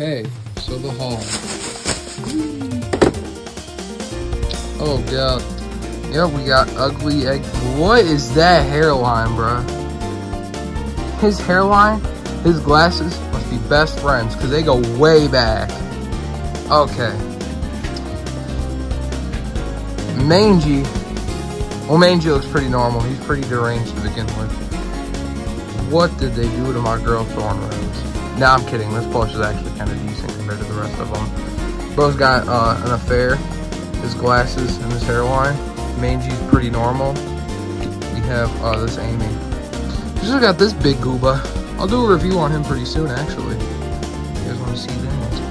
Okay, so the haul. Oh god. Yep, we got ugly egg. What is that hairline, bruh? His hairline, his glasses must be best friends because they go way back. Okay. Mangy. Well, Mangy looks pretty normal. He's pretty deranged to begin with. What did they do to my girl Thornrose? Nah, I'm kidding. This plush is actually kind of decent compared to the rest of them. Bro's got an affair. His glasses and his hairline. Mangy's pretty normal. We have this Amy. We just got this big gooba. I'll do a review on him pretty soon, actually. You guys want to see that?